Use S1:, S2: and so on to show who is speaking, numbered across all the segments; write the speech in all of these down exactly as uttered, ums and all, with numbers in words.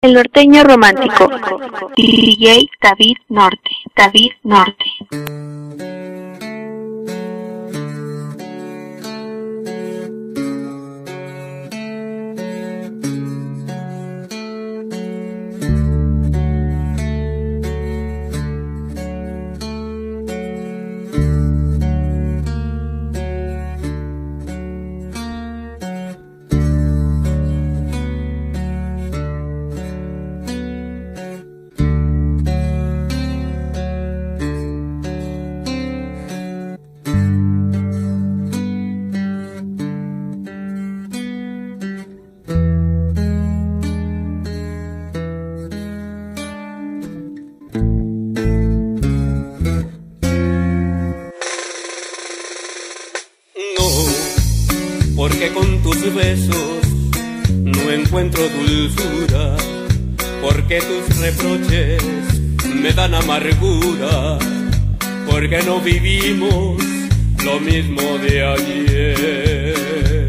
S1: El norteño romántico. D J David Norte. David Norte.
S2: Porque con tus besos no encuentro dulzura, porque tus reproches me dan amargura, porque no vivimos lo mismo de ayer.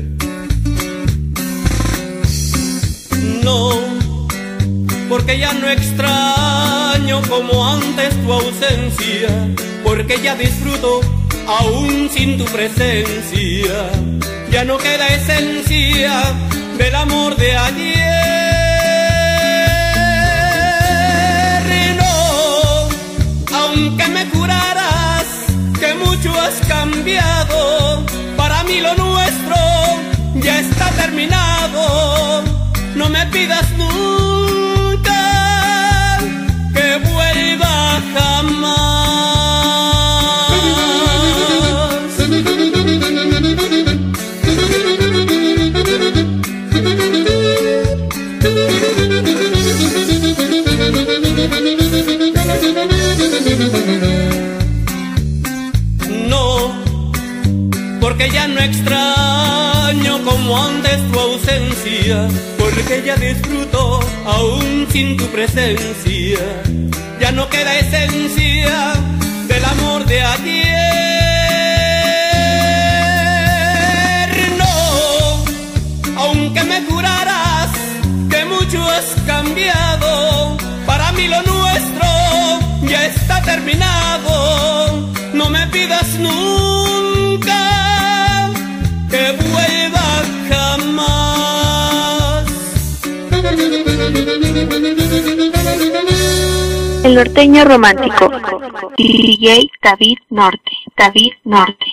S2: No, porque ya no extraño como antes tu ausencia, porque ya disfruto aún sin tu presencia. Ya no queda esencia del amor de ayer. No, aunque me juraras que mucho has cambiado, para mí lo nuestro ya está terminado. No me pidas nunca que vuelva jamás. No, porque ya no extraño como antes tu ausencia, porque ya disfruto aún sin tu presencia. Ya no queda esencia del amor de ayer. No, aunque me juraras que mucho has cambiado, para mí lo nuestro ya está terminado. No me pidas nunca que vuelva jamás.
S1: El norteño romántico. D J David Norte. David Norte.